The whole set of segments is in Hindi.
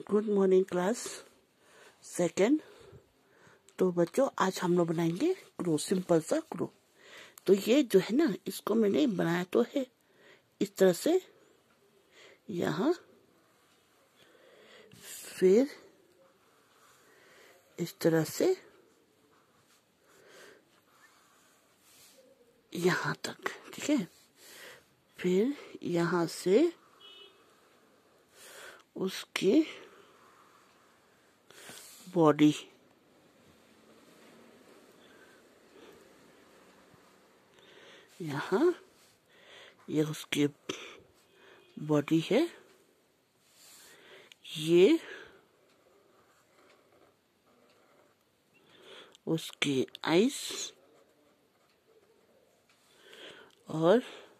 Good morning class second. तो बच्चों आज हम लोग बनाएंगे क्रो, सिंपल सा क्रो। तो ये जो है ना, इसको मैंने बनाया तो है इस तरह से, यहाँ फिर इस तरह से यहाँ तक, ठीक है। फिर यहाँ से उसकी बॉडी, यहाँ ये उसकी बॉडी है, ये उसकी आइस और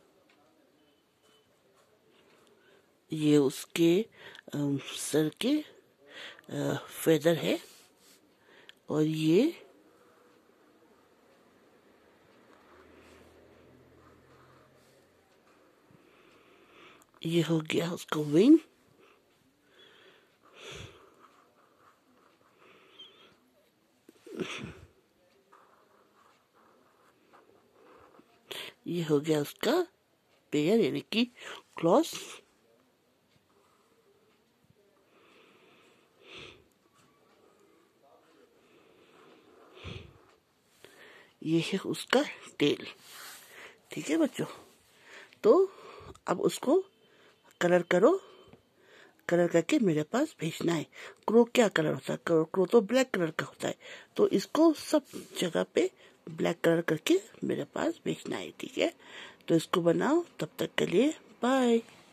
ये उसके सर के फेदर है, और ये हो गया उसका विंग। ये हो गया उसका पेयर यानी कि क्लॉस। ये है उसका टेल, ठीक है बच्चों। तो अब उसको कलर करो, कलर करके मेरे पास भेजना है। क्रो क्या कलर होता है? क्रो तो ब्लैक कलर का होता है, तो इसको सब जगह पे ब्लैक कलर करके मेरे पास भेजना है, ठीक है। तो इसको बनाओ, तब तक के लिए बाय।